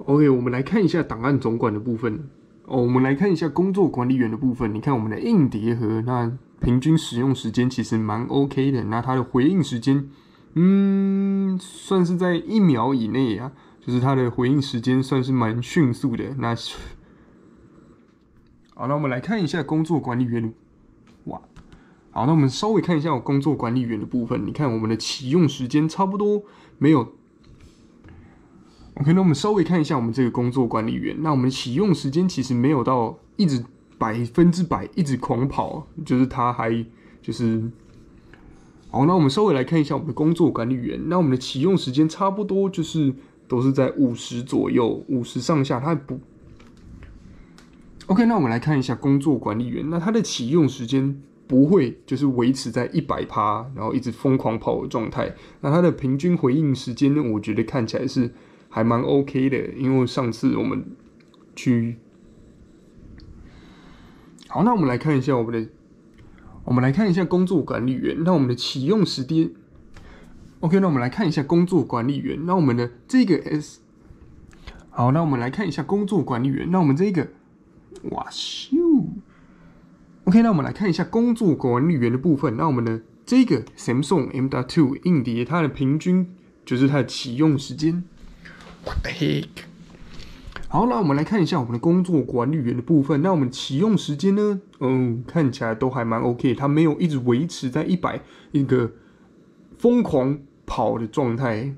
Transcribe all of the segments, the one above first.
OK， 我们来看一下档案总管的部分。我们来看一下工作管理员的部分。你看我们的硬碟盒，那平均使用时间其实蛮 OK 的。那它的回应时间，算是在1秒以内啊，就是它的回应时间算是蛮迅速的。好，那我们来看一下工作管理员的，哇，好，那我们稍微看一下工作管理员的部分。你看我们的启用时间差不多没有。OK， 那我们稍微看一下我们这个工作管理员。那我们的启用时间其实没有到一直100%一直狂跑，就是它还就是好。那我们稍微来看一下我们的工作管理员。那我们的启用时间差不多就是都是在50左右，50上下，它不。OK， 那我们来看一下工作管理员。那它的启用时间不会就是维持在100%，然后一直疯狂跑的状态。那它的平均回应时间呢，我觉得看起来是还蛮 OK 的，因为上次我们去，好，那我们来看一下工作管理员。那我们的启用时间 ，OK， 那我们来看一下工作管理员。那我们的这个 好，那我们来看一下工作管理员。那我们这个，哇咻 ，OK， 那我们来看一下工作管理员的部分。那我们的这个 Samsung M.2 硬碟，它的平均就是它的启用时间。What the heck？ 好，那我们来看一下我们的工作管理员的部分。那我们启用时间呢？看起来都还蛮 OK， 它没有一直维持在100一个疯狂跑的状态。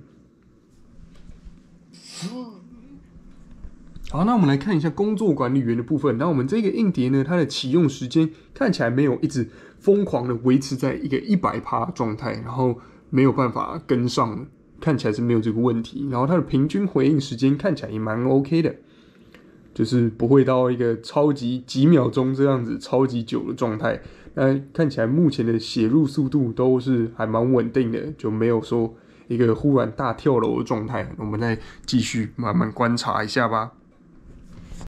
好，那我们来看一下工作管理员的部分。那我们这个硬碟呢，它的启用时间看起来没有一直疯狂的维持在一个100%状态，然后没有办法跟上。看起来是没有这个问题，然后它的平均回应时间看起来也蛮 OK 的，就是不会到一个超级几秒钟这样子超级久的状态。那看起来目前的写入速度都是还蛮稳定的，就没有说一个忽然大跳楼的状态。我们再继续慢慢观察一下吧。